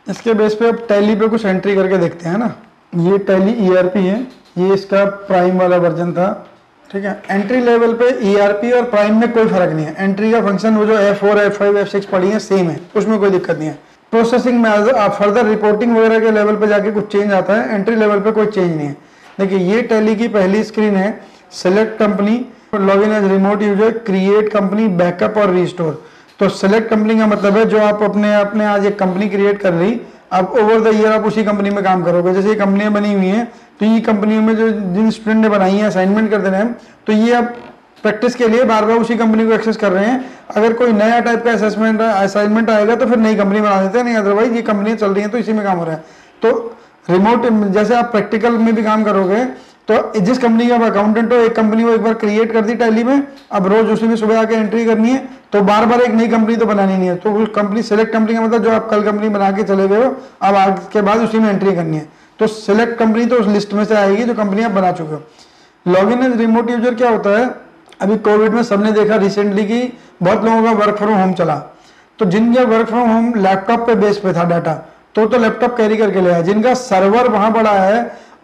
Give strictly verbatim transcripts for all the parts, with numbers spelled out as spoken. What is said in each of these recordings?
इसके बेस पे अब टैली पे कुछ एंट्री करके देखते हैं ना। ये टैली ईआरपी है, ये इसका प्राइम वाला वर्जन था, ठीक है। एंट्री लेवल पे ईआरपी और प्राइम में कोई फर्क नहीं है। एंट्री का फंक्शन वो जो F four F five F six पढ़ी है सेम है, उसमें कोई दिक्कत नहीं है। प्रोसेसिंग में आप फर्दर रिपोर्टिंग वगैरह के लेवल पे जाके कुछ चेंज आता है, एंट्री लेवल पे कोई चेंज नहीं है। देखिए ये टैली की पहली स्क्रीन है, select company, login as remote user, create company, backup और रिस्टोर। तो सेलेक्ट कंपनी का मतलब है जो आप अपने अपने आज एक कंपनी क्रिएट कर ली, अब ओवर द ईयर आप उसी कंपनी में काम करोगे। जैसे ये कंपनियां बनी हुई हैं, तो ये कंपनियों में जो जिन स्टूडेंट ने बनाई है असाइनमेंट कर देना है, तो ये अब प्रैक्टिस के लिए बार बार उसी कंपनी को एक्सेस कर रहे हैं। अगर कोई नया टाइप का असेसमेंट असाइनमेंट आएगा तो फिर नई कंपनी बना देते हैं, नहीं अदरवाइज ये कंपनियां चल रही हैं तो इसी में काम हो रहा है। तो रिमोट जैसे आप प्रैक्टिकल में भी काम करोगे, तो जिस कंपनी का अकाउंटेंट हो, एक कंपनी को एक बार क्रिएट कर दी टैली में, अब रोज उसी में सुबह आके एंट्री करनी है, तो बार बार एक नई कंपनी तो बनानी नहीं है। तो उस कंपनी सेलेक्ट कंपनी का मतलब जो आप कल कंपनी बना के चले गए हो, अब आज के बाद उसी में एंट्री करनी है। तो सेलेक्ट कंपनी तो उस लिस्ट में से आएगी जो कंपनी आप बना चुके हो। लॉगिन एज रिमोट यूजर क्या होता है, अभी कोविड में सबने देखा रिसेंटली कि बहुत लोगों का वर्क फ्रॉम होम चला, तो जिनका वर्क फ्रॉम होम लैपटॉप पे बेस पे था डाटा, तो तो लैपटॉप कैरी करके ले आया। जिनका सर्वर वहां पड़ा है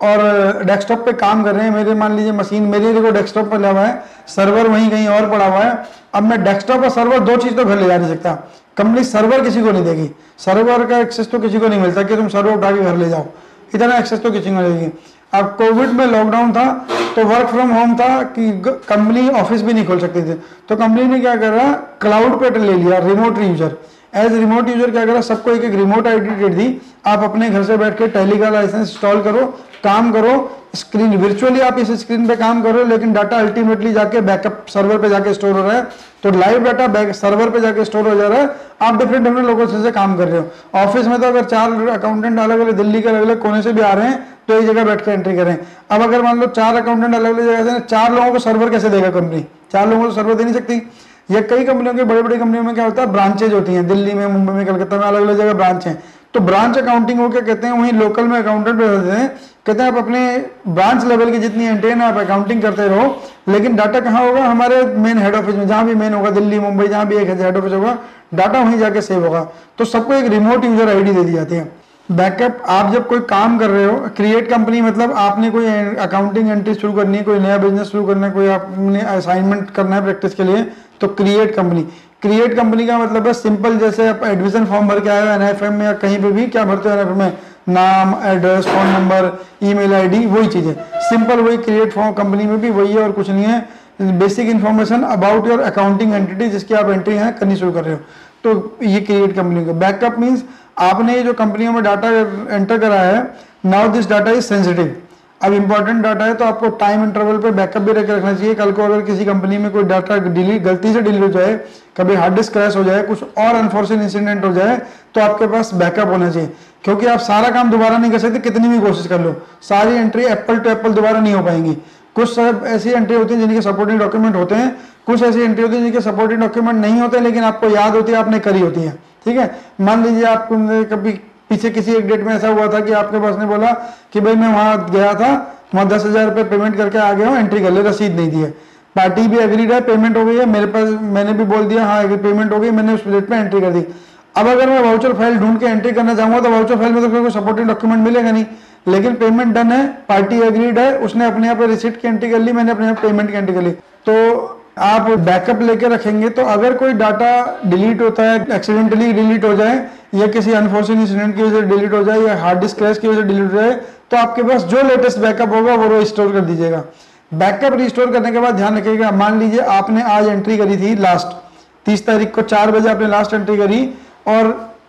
और डेस्कटॉप पे काम कर रहे हैं, मेरे मान लीजिए मशीन मेरे देखो डेस्कटॉप पर लगा हुआ है, सर्वर वहीं कहीं और पड़ा हुआ है। अब मैं डेस्कटॉप और सर्वर दो चीज तो घर ले जा नहीं सकता, कंपनी सर्वर किसी को नहीं देगी, सर्वर का एक्सेस तो किसी को नहीं मिलता कि तुम सर्वर उठा के घर ले जाओ, इतना एक्सेस तो किसी को नहीं देगी। अब कोविड में लॉकडाउन था तो वर्क फ्रॉम होम था कि कंपनी ऑफिस भी नहीं खोल सकती थी, तो कंपनी ने क्या करा, क्लाउड पे ले लिया remote user. As remote user क्या करा, सबको एक एक रिमोट आईडी दी, आप अपने घर से बैठ के टैली का लाइसेंस इंस्टॉल करो, काम करो, स्क्रीन वर्चुअली आप इस स्क्रीन पे काम करो, लेकिन डाटा अल्टीमेटली जाके बैकअप सर्वर पे जाके स्टोर हो रहा है। तो लाइव डाटा बैक सर्वर पे जाके स्टोर हो जा रहा है, आप डिफरेंट डिफरेंट लोगों से काम कर रहे हो। ऑफिस में तो अगर चार अकाउंटेंट अलग अलग दिल्ली के अलग अलग कोने से भी आ रहे हैं तो एक जगह बैठ के एंट्री करें। अब अगर मान लो चार अकाउंटेंट अलग अलग जगह से, चार लोगों को सर्वर कैसे देगा कंपनी, चार लोगों को सर्वर दे नहीं सकती। या कई कंपनियों के बड़ी बड़ी कंपनियों में क्या होता है, ब्रांचेज होती हैं, दिल्ली में, मुंबई में, कलकत्ता में, अलग अलग जगह ब्रांच हैं। तो ब्रांच अकाउंटिंग को क्या कहते हैं, वहीं लोकल में अकाउंटेंट बैठते हैं, कहते हैं आप अपने ब्रांच लेवल की जितनी एंट्री है ना आप अकाउंटिंग करते रहो, लेकिन डाटा कहाँ होगा, हमारे मेन हेड ऑफिस में, जहाँ भी मेन होगा, दिल्ली मुंबई जहाँ भी एक हेड ऑफिस होगा, डाटा वहीं जाके सेव होगा। तो सबको एक रिमोट यूजर आईडी दे दी जाती है। बैकअप, आप जब कोई काम कर रहे हो, क्रिएट कंपनी मतलब आपने कोई अकाउंटिंग एंट्री शुरू करनी है, कोई नया बिजनेस शुरू करना है, कोई आपने असाइनमेंट करना है प्रैक्टिस के लिए, तो क्रिएट कंपनी। क्रिएट कंपनी का मतलब है सिंपल, जैसे आप एडमिशन फॉर्म भर के आए हो एनआईएफएम में या कहीं पे भी, क्या भरते हो एनआईएफएम में, नाम, address, phone number, email ID, वही चीजें सिंपल, वही क्रिएट फॉर्म कंपनी में भी वही है और कुछ नहीं है। Basic information about your accounting entity जिसकी आप एंट्री है करनी शुरू कर रहे हो, तो ये क्रिएट कंपनी का। बैकअप मीन्स आपने ये जो कंपनियों में डाटा एंटर करा है, now this data is sensitive, अब इंपॉर्टेंट डाटा है तो आपको टाइम इंटरवल पे बैकअप भी रखे रखना चाहिए। कल को अगर किसी कंपनी में कोई डाटा डिलीट गलती से डिलीट हो जाए, कभी हार्ड डिस्क क्रैश हो जाए, कुछ और अनफॉर्चुनेट इंसिडेंट हो जाए, तो आपके पास बैकअप होना चाहिए, क्योंकि आप सारा काम दोबारा नहीं कर सकते, कितनी भी कोशिश कर लो, सारी एंट्री एप्पल टू एप्पल दोबारा नहीं हो पाएंगी। कुछ सब ऐसी एंट्री होती है जिनके सपोर्टिंग डॉक्यूमेंट होते हैं, कुछ ऐसी एंट्री होती है जिनके सपोर्टिंग डॉक्यूमेंट नहीं होते, लेकिन आपको याद होती है, आपने करी होती है, ठीक है। मान लीजिए आपको कभी पीछे किसी एक डेट में ऐसा हुआ था कि आपके पास ने बोला कि भाई मैं वहां गया था, वहां दस हजार रुपए पेमेंट करके आ गया हूँ, एंट्री कर ले, रसीद नहीं दी है, पार्टी भी एग्रीड है, पेमेंट हो गई है, मेरे पास मैंने भी बोल दिया हाँ पेमेंट हो गई, मैंने उस डेट पे एंट्री कर दी। अब अगर मैं वाउचर फाइल ढूंढ के एंट्री करना चाहूंगा तो वाउचर फाइल में तो कोई सपोर्टिंग डॉक्यूमेंट मिलेगा नहीं, लेकिन पेमेंट डन है, पार्टी एग्रीड है, उसने अपने यहाँ पे रिसिप्ट की एंट्री कर ली, मैंने अपने यहाँ पेमेंट की एंट्री कर ली। तो आप बैकअप लेके रखेंगे, तो अगर कोई डाटा डिलीट होता है, एक्सीडेंटली डिलीट हो जाए या किसी अनफॉर्चुनेट इंसिडेंट की वजह से डिलीट हो जाए या हार्ड डिस्क क्रैश की वजह से डिलीट हो जाए, तो आपके पास जो लेटेस्ट बैकअप होगा वो रिस्टोर कर दीजिएगा। बैकअप रिस्टोर करने के बाद ध्यान रखिएगा, मान लीजिए आपने आज एंट्री करी थी लास्ट तीस तारीख को चार बजे आपने लास्ट एंट्री करी और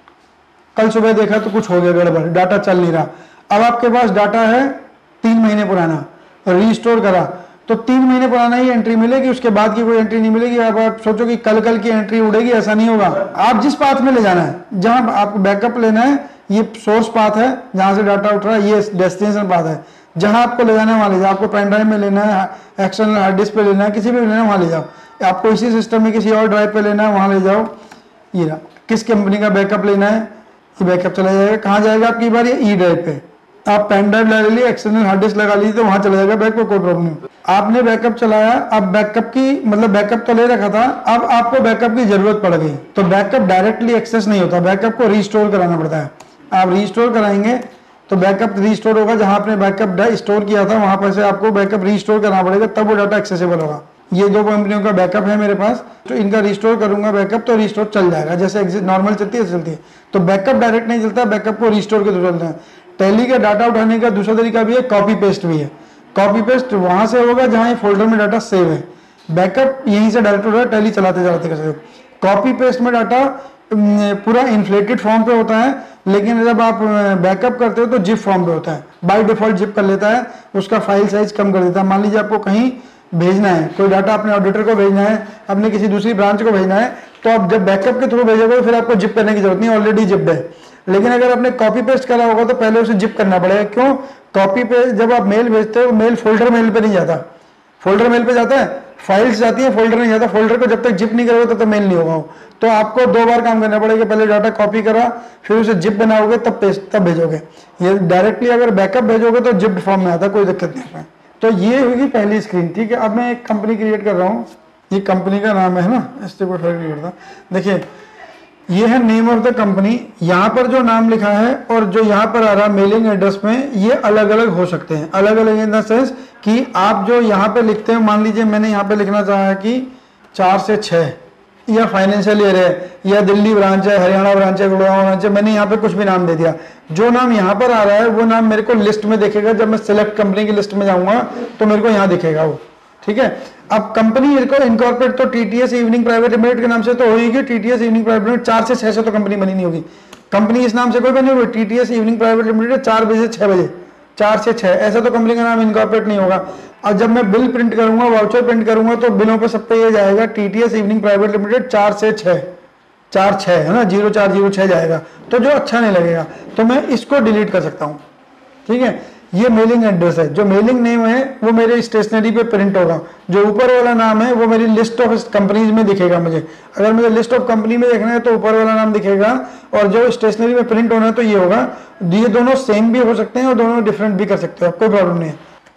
कल सुबह देखा तो कुछ हो गया गड़बड़, डाटा चल नहीं रहा। अब आपके पास डाटा है तीन महीने पुराना, रिस्टोर करा तो तीन महीने पुराना ही एंट्री मिलेगी, उसके बाद की कोई एंट्री नहीं मिलेगी। अब आप सोचो कि कल कल की एंट्री उड़ेगी, ऐसा नहीं होगा। आप जिस पाथ में ले जाना है, जहां आपको बैकअप लेना है, ये सोर्स पाथ है जहां से डाटा उठ रहा है, ये डेस्टिनेशन पाथ है, जहां आपको ले जाना है वहां ले जाओ। आपको पेन ड्राइव में लेना है, एक्सटर्नल हार्ड डिस्क पे लेना है, किसी भी लेना है वहां ले जाओ। आपको इसी सिस्टम में किसी और ड्राइव पे लेना है वहां ले जाओ। ये ना किस कंपनी का बैकअप लेना है, ये बैकअप चला जाएगा, कहाँ जाएगा आपकी बार, ये ई ड्राइव पे। आप पेन ड्राइव ले लीजिए, एक्सटर्नल हार्ड डिस्क लगा लीजिए तो वहां चला जाएगा बैकअप, कोई प्रॉब्लम नहीं। आपने बैकअप चलाया, अब बैकअप की मतलब बैकअप तो ले रखा था, अब आपको बैकअप की जरूरत पड़ गई तो बैकअप डायरेक्टली एक्सेस नहीं होता, बैकअप को रिस्टोर कराना पड़ता है। आप रीस्टोर कराएंगे तो बैकअप रीस्टोर होगा, जहां आपने बैकअप स्टोर किया था वहां पर से आपको बैकअप रीस्टोर करना पड़ेगा, तब वो डाटा एक्सेसिबल होगा। ये दो कंपनियों का बैकअप है मेरे पास, तो इनका रिस्टोर करूंगा बैकअप तो रिस्टोर चल जाएगा, जैसे नॉर्मल चलती है चलती है। तो बैकअप डायरेक्ट नहीं चलता, बैकअप को रिस्टोर के थ्रू चलता है। टैली का डाटा उठाने का दूसरा तरीका भी है, कॉपी पेस्ट भी है। कॉपी पेस्ट वहां से होगा जहां ये फोल्डर में डाटा सेव है, बैकअप यहीं से डायरेक्ट हो रहा है, टैली चलाते चलाते कर सकते हो। कॉपी पेस्ट में डाटा पूरा इन्फ्लेटेड फॉर्म पे होता है, लेकिन जब आप बैकअप करते हो तो जिप फॉर्म पे होता है, बाय डिफॉल्ट जिप कर लेता है, उसका फाइल साइज कम कर देता है। मान लीजिए आपको कहीं भेजना है, कोई डाटा अपने ऑडिटर को भेजना है, अपने किसी दूसरी ब्रांच को भेजना है, तो आप जब बैकअप के थ्रू भेजोगे फिर आपको जिप करने की जरूरत नहीं, ऑलरेडी जिप्ड है। लेकिन अगर आपने कॉपी पेस्ट करा होगा तो पहले उसे जिप करना पड़ेगा। क्यों? कॉपी पेस्ट जब आप मेल भेजते हो, मेल फोल्डर मेल पे नहीं जाता, फोल्डर मेल पे जाता है, फाइल्स जाती है, फोल्डर नहीं जाता। फोल्डर को जब तक जिप नहीं करोगे तब तक मेल नहीं होगा। तो आपको दो बार काम करना पड़ेगा, पहले डाटा कॉपी करा, फिर उसे जिप बनाओगे, तब पेस्ट तब भेजोगे। ये डायरेक्टली अगर बैकअप भेजोगे तो जिप्ड फॉर्म में आता, कोई दिक्कत नहीं है। तो ये होगी पहली स्क्रीन, ठीक है। अब मैं एक कंपनी क्रिएट कर रहा हूँ, ये कंपनी का नाम है ना, इससे कोई फर्क नहीं पड़ता। देखिए ये है नेम ऑफ द कंपनी, यहाँ पर जो नाम लिखा है और जो यहाँ पर आ रहा है मेलिंग एड्रेस में, ये अलग अलग हो सकते हैं। अलग अलग इन द सेंस कि आप जो यहाँ पे लिखते हो, मान लीजिए मैंने यहाँ पे लिखना चाहा है कि चार से छः, या फाइनेंशियल ईयर है, या दिल्ली ब्रांच है, हरियाणा ब्रांच है, गुड़गांव ब्रांच है, मैंने यहाँ पे कुछ भी नाम दे दिया। जो नाम यहाँ पर आ रहा है वो नाम मेरे को लिस्ट में दिखेगा, जब मैं सिलेक्ट कंपनी की लिस्ट में जाऊंगा तो मेरे को यहाँ दिखेगा वो, ठीक है। अब कंपनी को इनकॉर्पोरेट तो टीटीएस इवनिंग प्राइवेट लिमिटेड के नाम से तो होगी, टीटीएस इवनिंग प्राइवेट लिमिटेड, चार से छह से तो कंपनी बनी नहीं होगी। कंपनी इस नाम से कोई बनी हुई, टीटीएस इवनिंग प्राइवेट लिमिटेड चार बजे से छह बजे, चार से छह, ऐसा तो कंपनी का नाम इनकॉर्पोरेट नहीं होगा। और जब मैं बिल प्रिंट करूंगा, वाउचर प्रिंट करूंगा, तो बिलों पे सब पे ये जाएगा टीटीएस इवनिंग प्राइवेट लिमिटेड चार से छह, चार छह है ना, जीरो चार जीरो छह जाएगा, तो जो अच्छा नहीं लगेगा तो मैं इसको डिलीट कर सकता हूँ, ठीक है। ये मेलिंग एड्रेस है, जो मेलिंग नेम है वो मेरे स्टेशनरी पे प्रिंट होगा, जो ऊपर वाला नाम है वो मेरी लिस्ट ऑफ कंपनीज में दिखेगा। मुझे अगर मुझे लिस्ट ऑफ कंपनी में देखना है तो ऊपर वाला नाम दिखेगा, और जो स्टेशनरी में प्रिंट होना है तो ये होगा। ये दोनों सेम भी हो सकते हैं और दोनों डिफरेंट भी कर सकते हो, कोई प्रॉब्लम नहीं है।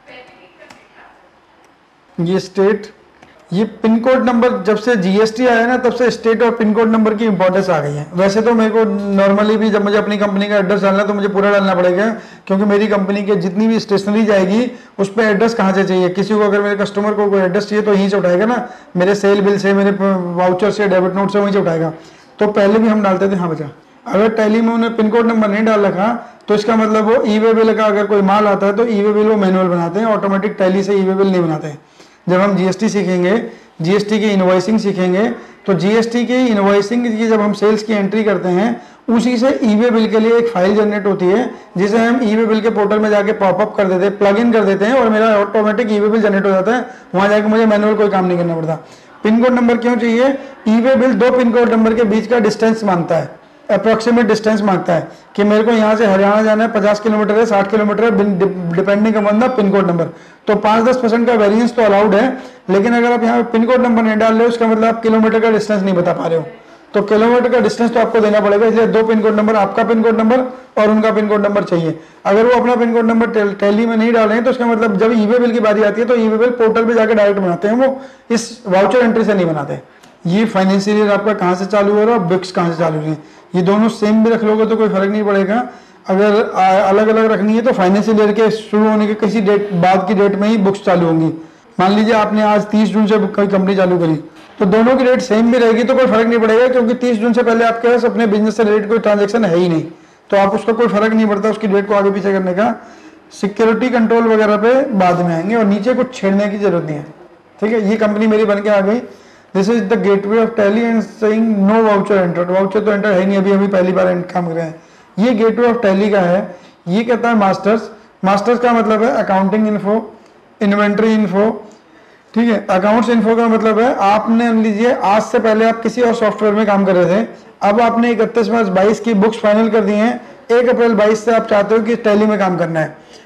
ये स्टेट, ये पिन कोड नंबर, जब से जीएसटी आया ना तब से स्टेट और पिन कोड नंबर की इंपॉर्टेंस आ गई है। वैसे तो मेरे को नॉर्मली भी जब मुझे अपनी कंपनी का एड्रेस डालना है तो मुझे पूरा डालना पड़ेगा, क्योंकि मेरी कंपनी के जितनी भी स्टेशनरी जाएगी उस पर एड्रेस कहाँ से चाहिए। किसी को अगर मेरे कस्टमर को कोई एड्रेस चाहिए तो यहीं से उठाएगा ना, मेरे सेल बिल से, मेरे वाउचर से, डेबिट नोट से, वहीं से उठाएगा। तो पहले भी हम डालते थे। हाँ बच्चा, अगर टैली में उन्हें पिन कोड नंबर नहीं डाल रखा तो इसका मतलब वो ई वे बिल का अगर कोई माल आता है तो ई वे बिल वो मैनुअल बनाते हैं, ऑटोमेटिक टैली से ई वे बिल नहीं बनाते हैं। जब हम जीएसटी सीखेंगे, जीएसटी की इनवॉइसिंग सीखेंगे, तो जीएसटी की इनवॉइसिंग की जब हम सेल्स की एंट्री करते हैं उसी से ई वे बिल के लिए एक फाइल जनरेट होती है, जिसे हम ई वे बिल के पोर्टल में जाके पॉपअप कर देते हैं, प्लग इन कर देते हैं, और मेरा automatic e way bill generate हो जाता है। वहां जाके मुझे मैनुअल कोई काम नहीं करना पड़ता। पिन कोड नंबर क्यों चाहिए? ई वे बिल दो पिन कोड नंबर के बीच का डिस्टेंस मांगता है, अप्रोक्सीमेट डिस्टेंस मांगता है कि मेरे को यहाँ से हरियाणा जाना है, पचास किलोमीटर है, साठ किलोमीटर है, depending upon the pin code number. तो पाँच दस परसेंट का वेरिएंस तो अलाउड है, लेकिन अगर आप यहाँ पे पिन कोड नंबर नहीं डाल रहे हो उसका मतलब आप किलोमीटर का डिस्टेंस नहीं बता पा रहे हो, तो किलोमीटर का डिस्टेंस तो आपको देना पड़ेगा। इसलिए दो पिन कोड नंबर, आपका पिन कोड नंबर और उनका पिन कोड नंबर चाहिए। अगर वो अपना पिन कोड नंबर टैली में नहीं डाल रहे हैं तो उसका मतलब जब ई वे बिल की बारी आती है तो ई वे बिल पोर्टल पे जाकर डायरेक्ट बनाते हैं, वो इस वाउचर एंट्री से नहीं बनाते। ये फाइनेंशियल ईयर आपका कहाँ से चालू हो रहा है और बुक्स कहाँ से चालू हो रही है, ये दोनों सेम भी रख लोगे तो कोई फर्क नहीं पड़ेगा। अगर अलग अलग रखनी है तो फाइनेंशियल ईयर के शुरू होने के किसी डेट बाद की डेट में ही बुक्स चालू होंगी। मान लीजिए आपने आज तीस जून से कोई कंपनी चालू करी तो दोनों की डेट सेम भी रहेगी तो कोई फर्क नहीं पड़ेगा, क्योंकि तीस जून से पहले आपके पास अपने बिजनेस से रिलेटेड कोई ट्रांजेक्शन है ही नहीं, तो आप उसका कोई फर्क नहीं पड़ता उसकी डेट को आगे पीछे करने का। सिक्योरिटी कंट्रोल वगैरह पे बाद में आएंगे, और नीचे कुछ छेड़ने की जरूरत नहीं है, ठीक है। ये कंपनी मेरी बन के आ गई। This is the gateway of Tally and saying no voucher enter. Voucher तो एंटर है नहीं, अभी अभी पहली बार काम कर रहे हैं। ये गेटवे ऑफ टैली का है। ये कहता है मास्टर्स। मास्टर्स का मतलब है अकाउंटिंग इन्फो, इन्वेंट्री इन्फो, ठीक है। अकाउंट्स इन्फो का मतलब है आपने लीजिए आज से पहले आप किसी और सॉफ्टवेयर में काम कर रहे थे, अब आपने इकतीस मार्च बाईस की बुक्स फाइनल कर दी हैं, एक अप्रैल बाईस से आप चाहते हो कि टैली में काम करना है।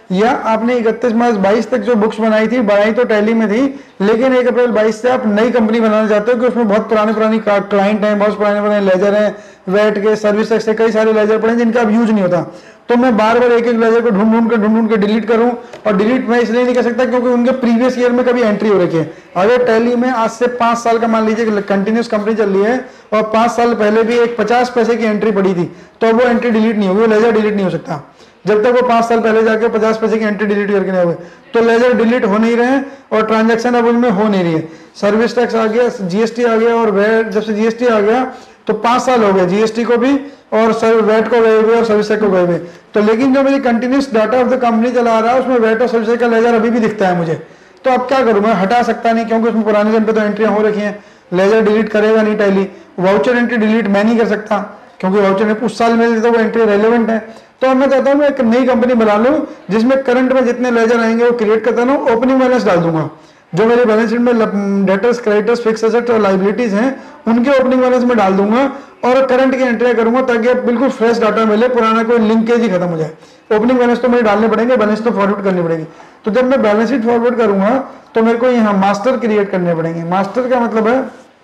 या आपने इकतीस मार्च बाईस तक जो बुक्स बनाई थी, बनाई तो टैली में थी, लेकिन एक अप्रैल बाईस से आप नई कंपनी बनाना चाहते हो कि उसमें बहुत पुराने पुरानी क्लाइंट हैं, बहुत पुराने पुराने लेजर हैं, वेट के, सर्विस टैक्स के कई सारे लेजर पड़े जिनका अब यूज नहीं होता। तो मैं बार बार एक एक लेजर को ढूंढ ढूंढ के ढूंढ ढूंढ के डिलीट करूं, और डिलीट मैं इसलिए नहीं कर सकता क्योंकि उनके प्रीवियस ईयर में कभी एंट्री हो रखी है। अगर टैली में आज से पांच साल का मान लीजिए कंटिन्यूस कंपनी चल रही है और पांच साल पहले भी एक पचास पैसे की एंट्री पड़ी थी, तो वो एंट्री डिलीट नहीं होगी, वो लेजर डिलीट नहीं हो सकता जब तक वो पांच साल पहले जाके पचास पैसे की एंट्री डिलीट करके नहीं हुए। तो लेजर डिलीट हो नहीं रहे हैं और ट्रांजैक्शन अब उनमें हो नहीं रही है। सर्विस टैक्स आ गया, जीएसटी आ गया, और वेट, जब से जीएसटी आ गया तो पांच साल हो गए जीएसटी को भी और वेट को गए हुए और सर्विस टैक्स को गए हुए। तो लेकिन जो मेरी continuous data of the company चला रहा है उसमें वेट और सर्विस टैक्स का लेजर अभी भी दिखता है मुझे। तो अब क्या करूं, मैं हटा सकता नहीं क्योंकि उसमें पुराने दिन पे तो एंट्रियां हो रखी हैं। लेजर डिलीट करेगा नहीं टैली। वाउचर एंट्री डिलीट मैं नहीं कर सकता क्योंकि वाउचर उस साल में तो वो एंट्री रेलेवेंट है। तो अब मैं चाहता हूँ मैं एक नई कंपनी बना लूँ जिसमें करंट में जितने लेजर आएंगे वो क्रिएट करता हूँ, ओपनिंग बैलेंस डाल दूंगा। जो मेरे बैलेंस शीट में डेटर्स, क्रेडिटर्स, फिक्स एसेट्स और लाइबिलिटीज हैं उनके ओपनिंग बैलेंस में डाल दूंगा और करंट की एंट्री करूंगा ताकि बिल्कुल फ्रेश डाटा मिले, पुराना कोई लिंकेज ही खत्म हो जाए। ओपनिंग बैलेंस तो मुझे डालने पड़ेंगे, बैलेंस तो फॉरवर्ड करनी पड़ेगी। तो जब मैं बैलेंस शीट फॉरवर्ड करूंगा तो मेरे को यहाँ मास्टर क्रिएट करने पड़ेंगे। मास्टर का मतलब है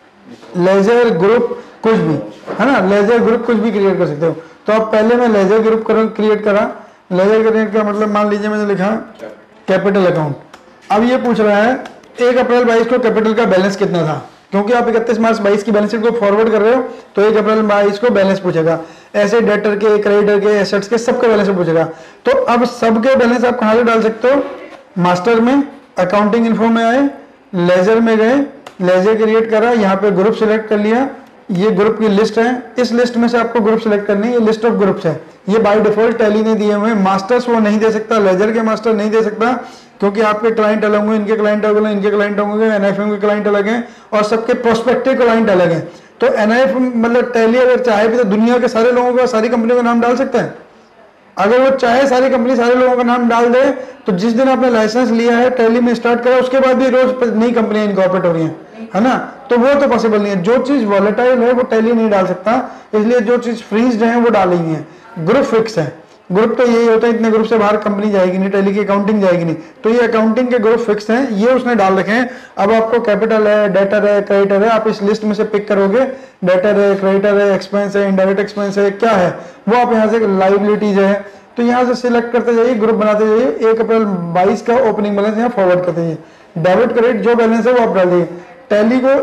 लेजर ग्रुप कुछ भी, है ना, लेजर ग्रुप कुछ भी क्रिएट कर सकते हो। तो अब पहले मैं लेजर ग्रुप क्रिएट करा। लेजर क्रिएट का मतलब मान लीजिए मैंने लिखा कैपिटल अकाउंट। अब ये पूछ रहा है एक अप्रैल बाईस को कैपिटल का बैलेंस कितना था, क्योंकि आप इकतीस मार्च बाईस की बैलेंस शीट को फॉरवर्ड कर रहे हो तो एक अप्रैल बाईस को बैलेंस पूछेगा। ऐसे डेटर के, क्रेडिटर के, एसेट्स के सबके बैलेंस पूछेगा। तो अब सबके बैलेंस आप कहां से डाल सकते हो, मास्टर में, अकाउंटिंग इन्फो में आए, लेजर में गए, लेजर क्रिएट करा, यहाँ पे ग्रुप सिलेक्ट कर लिया। ये ग्रुप की लिस्ट है, इस लिस्ट में से आपको ग्रुप सिलेक्ट करनी है। ये लिस्ट ऑफ ग्रुप्स है, ये बाय डिफॉल्ट टैली ने दिए हुए। मास्टर्स वो नहीं दे सकता, लेजर के मास्टर नहीं दे सकता क्योंकि आपके क्लाइंट अलग होंगे, इनके क्लाइंट अलग होंगे, इनके क्लाइंट होंगे, एनआईएफएम के क्लाइंट अलग हैं और सबके प्रोस्पेक्टिव क्लाइंट अलग हैं। तो एनआईएफएम मतलब टैली अगर चाहे भी तो दुनिया के सारे लोगों का, सारी कंपनियों का नाम डाल सकता है। अगर वो चाहे सारी कंपनी सारे लोगों का नाम डाल दे तो जिस दिन आपने लाइसेंस लिया है, टैली में स्टार्ट करा, उसके बाद भी रोज नई कंपनियां इनकॉर्पोरेट हो रही हैं, है ना। तो वो तो पॉसिबल नहीं है। जो चीज वॉलेटाइल है वो टैली नहीं डाल सकता, इसलिए जो चीज फ्रीज्ड है वो डालेंगे है। ग्रुप फिक्स है, ग्रुप तो यही होता है, इतने ग्रुप से बाहर कंपनी जाएगी नहीं, टैली की अकाउंटिंग जाएगी नहीं। तो ये अकाउंटिंग के ग्रुप फिक्स हैं, ये उसने डाल रखे हैं। अब आपको कैपिटल है, डेटर है, क्रेडिटर है, आप इस लिस्ट में से पिक करोगे। डेटर है, क्रेडिटर है, एक्सपेंस है, इनडायरेक्ट एक्सपेंस है, क्या है वो आप यहाँ से, लाइबिलिटीज है, तो यहाँ से सिलेक्ट करते जाइए, ग्रुप बनाते जाइए। एक अप्रैल बाईस का ओपनिंग बैलेंस यहाँ फॉरवर्ड करते जाइए। डेबिट क्रेडिट जो बैलेंस है वो आप डाल दीजिए। टैली को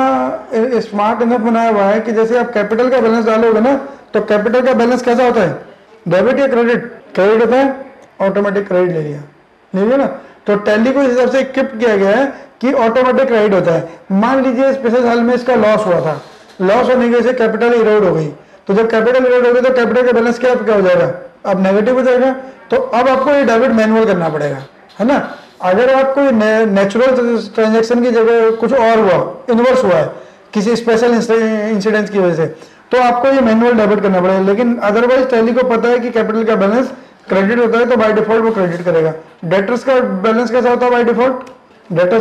इतना स्मार्ट इनफ बनाया हुआ है कि जैसे आप कैपिटल का बैलेंस डालोगे ना, तो कैपिटल का बैलेंस कैसा होता है, डेबिट या क्रेडिट? क्रेडिट होता है, ऑटोमेटिक क्रेडिट ले लिया, ले लिया ना। तो टैली को इस हिसाब से इक्विप किया गया है कि ऑटोमेटिक क्रेडिट होता है। मान लीजिए इस पिछले साल में इसका लॉस हुआ था, लॉस होने की वजह से कैपिटल इरोड हो गई, तो जब कैपिटल इरोड हो गई तो कैपिटल का बैलेंस क्या क्या हो जाएगा, अब नेगेटिव हो जाएगा। तो अब आपको ये डेबिट मैनुअल करना पड़ेगा, है ना। अगर आपको नेचुरल ट्रांजैक्शन की जगह कुछ और हुआ, इन्वर्स हुआ है किसी स्पेशल इंसिडेंट्स की वजह से, तो आपको ये मैनुअल डेबिट करना पड़ेगा। लेकिन अदरवाइज टैली को पता है कि कैपिटल का बैलेंस क्रेडिट होता है तो बाय डिफॉल्ट वो क्रेडिट करेगा। डेटर्स का बैलेंस कैसा होता है बाय डिफॉल्ट, डेटर्स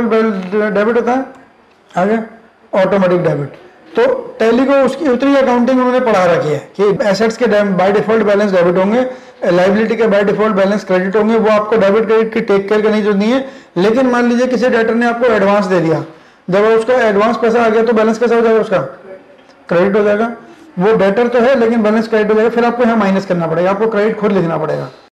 का डेबिट होता है, आगे ऑटोमेटिक डेबिट। तो टैली को उसकी उतनी अकाउंटिंग उन्होंने पढ़ा रखी है कि एसेट्स के बाय डिफॉल्ट बैलेंस डेबिट होंगे, लाइबिलिटी के बाय डिफॉल्ट बैलेंस क्रेडिट होंगे। वो आपको डेबिट क्रेडिट की टेक केयर करने की जरूरत नहीं है। लेकिन मान लीजिए किसी डेटर ने आपको एडवांस दे दिया, जब उसका एडवांस पैसा आ गया तो बैलेंस कैसा हो जाएगा, उसका क्रेडिट हो जाएगा। वो डेटर तो है लेकिन बैलेंस क्रेडिट हो जाएगा, फिर आपको यहाँ माइनस करना पड़ेगा, आपको क्रेडिट खुद लिखना पड़ेगा।